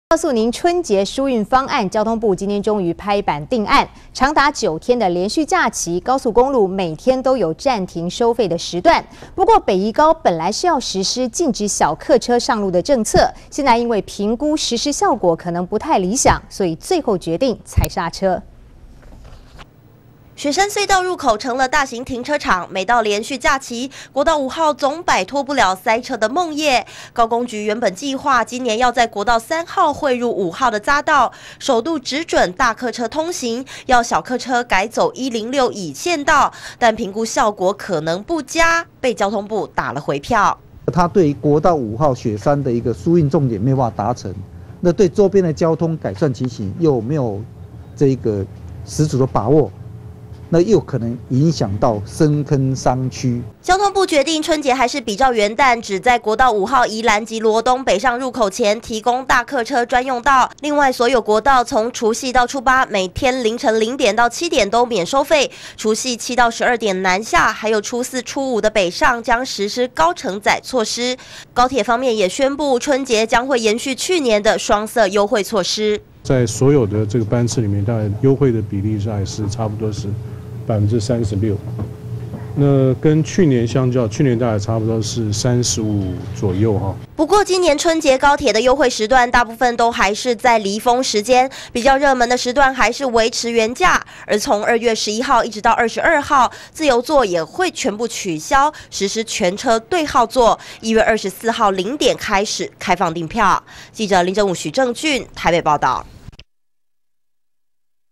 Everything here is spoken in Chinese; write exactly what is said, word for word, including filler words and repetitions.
告诉您，春节疏运方案，交通部今天终于拍板定案，长达九天的连续假期，高速公路每天都有暂停收费的时段。不过，北宜高本来是要实施禁止小客车上路的政策，现在因为评估实施效果可能不太理想，所以最后决定踩刹车。 雪山隧道入口成了大型停车场，每到连续假期，国道五号总摆脱不了塞车的梦魇。高工局原本计划今年要在国道三号汇入五号的匝道，首度只准大客车通行，要小客车改走一零六乙线道，但评估效果可能不佳，被交通部打了回票。 它对于国道五号雪山的一个疏运重点没有办法达成，那对周边的交通改善情形又没有这个十足的把握。 那又可能影响到深坑商区。 交通部决定春节还是比照元旦，只在国道五号宜兰及罗东北上入口前提供大客车专用道。另外，所有国道从除夕到初八，每天凌晨零点到七点都免收费；除夕七到十二点南下，还有初四、初五的北上将实施高承载措施。高铁方面也宣布，春节将会延续去年的双色优惠措施。 在所有的这个班次里面，大概优惠的比例上也是差不多是百分之三十六。那跟去年相较，去年大概差不多是三十五左右哈。 不过今年春节高铁的优惠时段，大部分都还是在离峰时间，比较热门的时段还是维持原价。而从二月十一号一直到二十二号，自由座也会全部取消，实施全车对号座。一月二十四号零点开始开放订票。记者林正武、许正俊台北报道。